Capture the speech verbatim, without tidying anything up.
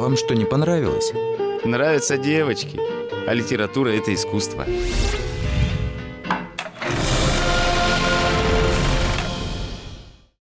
вам что, не понравилось? Нравятся девочки, а литература – это искусство.